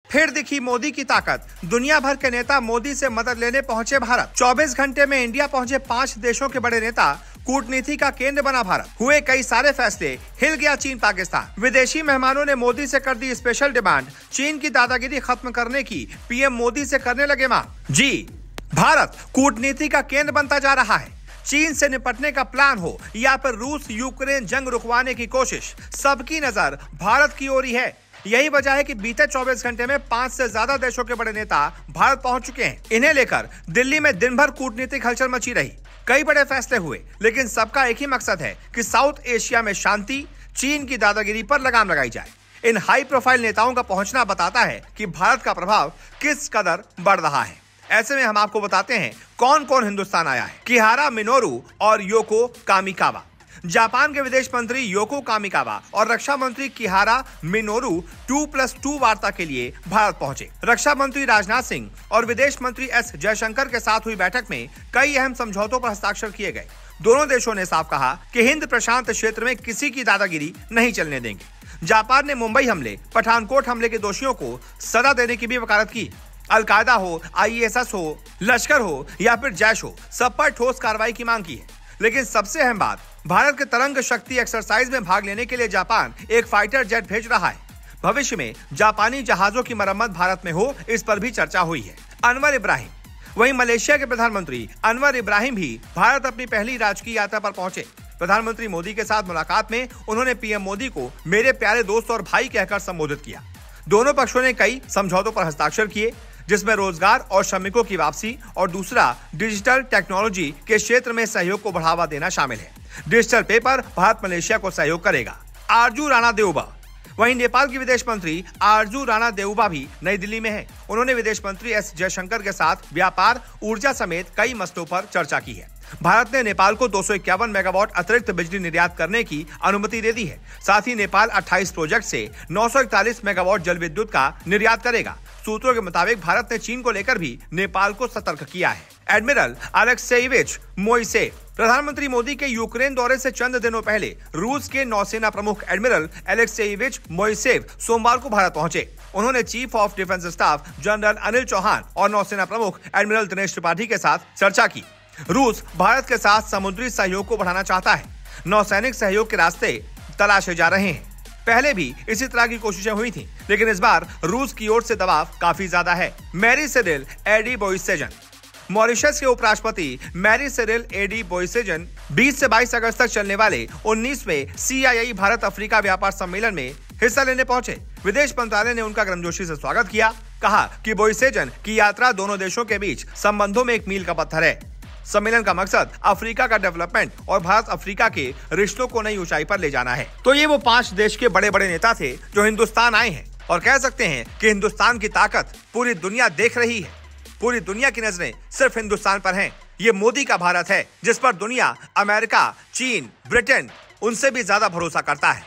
फिर दिखी मोदी की ताकत। दुनिया भर के नेता मोदी से मदद लेने पहुंचे भारत। 24 घंटे में इंडिया पहुंचे 5 देशों के बड़े नेता। कूटनीति का केंद्र बना भारत। हुए कई सारे फैसले। हिल गया चीन पाकिस्तान। विदेशी मेहमानों ने मोदी से कर दी स्पेशल डिमांड। चीन की दादागिरी खत्म करने की पीएम मोदी से करने लगे मांग। जी, भारत कूटनीति का केंद्र बनता जा रहा है। चीन से निपटने का प्लान हो या फिर रूस यूक्रेन जंग रुकवाने की कोशिश, सबकी नजर भारत की ओर ही है। यही वजह है कि बीते 24 घंटे में 5 से ज्यादा देशों के बड़े नेता भारत पहुंच चुके हैं। इन्हें लेकर दिल्ली में दिन भर कूटनीतिक हलचल मची रही। कई बड़े फैसले हुए, लेकिन सबका एक ही मकसद है कि साउथ एशिया में शांति, चीन की दादागिरी पर लगाम लगाई जाए। इन हाई प्रोफाइल नेताओं का पहुंचना बताता है कि भारत का प्रभाव किस कदर बढ़ रहा है। ऐसे में हम आपको बताते हैं कौन कौन हिंदुस्तान आया है। किहारा मिनोरू और योको कामिकावा। जापान के विदेश मंत्री योको कामिकावा और रक्षा मंत्री किहारा मिनोरू 2+2 वार्ता के लिए भारत पहुंचे। रक्षा मंत्री राजनाथ सिंह और विदेश मंत्री एस जयशंकर के साथ हुई बैठक में कई अहम समझौतों पर हस्ताक्षर किए गए। दोनों देशों ने साफ कहा कि हिंद प्रशांत क्षेत्र में किसी की दादागिरी नहीं चलने देंगे। जापान ने मुंबई हमले, पठानकोट हमले के दोषियों को सजा देने की भी वकालत की। अलकायदा हो, ISS हो, लश्कर हो या फिर जैश हो, सब पर ठोस कार्रवाई की मांग की है। लेकिन सबसे अहम बात, भारत के तरंग शक्ति एक्सरसाइज में भाग लेने के लिए जापान एक फाइटर जेट भेज रहा है। भविष्य में जापानी जहाजों की मरम्मत भारत में हो, इस पर भी चर्चा हुई है। अनवर इब्राहिम। वहीं मलेशिया के प्रधानमंत्री अनवर इब्राहिम भी भारत अपनी पहली राजकीय यात्रा पर पहुंचे। प्रधानमंत्री मोदी के साथ मुलाकात में उन्होंने पीएम मोदी को मेरे प्यारे दोस्त और भाई कहकर संबोधित किया। दोनों पक्षों ने कई समझौतों पर हस्ताक्षर किए, जिसमें रोजगार और श्रमिकों की वापसी और दूसरा डिजिटल टेक्नोलॉजी के क्षेत्र में सहयोग को बढ़ावा देना शामिल है। डिजिटल पे पर भारत मलेशिया को सहयोग करेगा। आरजू राणा देउबा। वहीं नेपाल की विदेश मंत्री आरजू राणा देउबा भी नई दिल्ली में है। उन्होंने विदेश मंत्री एस जयशंकर के साथ व्यापार, ऊर्जा समेत कई मसलों पर चर्चा की है। भारत ने नेपाल को 251 मेगावाट अतिरिक्त बिजली निर्यात करने की अनुमति दे दी है। साथ ही नेपाल 28 प्रोजेक्ट से 941 मेगावाट जल विद्युत का निर्यात करेगा। सूत्रों के मुताबिक भारत ने चीन को लेकर भी नेपाल को सतर्क किया है। Admiral Alexeyevich Moiseev. प्रधानमंत्री मोदी के यूक्रेन दौरे से चंद दिनों पहले रूस के नौसेना प्रमुख एडमिरल अलेक्सेयेविच मोइसेव सोमवार को भारत पहुंचे। उन्होंने chief of defence staff general Anil Chauhan और नौसेना प्रमुख एडमिरल दिनेश त्रिपाठी के साथ चर्चा की। रूस भारत के साथ समुद्री सहयोग को बढ़ाना चाहता है। नौसैनिक सहयोग के रास्ते तलाशे जा रहे हैं। पहले भी इसी तरह की कोशिशें हुई थी, लेकिन इस बार रूस की ओर से दबाव काफी ज्यादा है। Marie Cyril Eddy Boissezon. Mauritius के उपराष्ट्रपति मैरी सिरिल एडी बोइसेजन 20 से 22 अगस्त तक चलने वाले 19वें CII भारत अफ्रीका व्यापार सम्मेलन में हिस्सा लेने पहुंचे। विदेश मंत्रालय ने उनका गर्मजोशी से स्वागत किया। कहा कि बोइसेजन की यात्रा दोनों देशों के बीच संबंधों में एक मील का पत्थर है। सम्मेलन का मकसद अफ्रीका का डेवलपमेंट और भारत अफ्रीका के रिश्तों को नई ऊंचाई पर ले जाना है। तो ये वो 5 देश के बड़े बड़े नेता थे जो हिंदुस्तान आए हैं, और कह सकते हैं कि हिंदुस्तान की ताकत पूरी दुनिया देख रही है। पूरी दुनिया की नजरें सिर्फ हिंदुस्तान पर हैं। ये मोदी का भारत है, जिस पर दुनिया, अमेरिका, चीन, ब्रिटेन उनसे भी ज्यादा भरोसा करता है।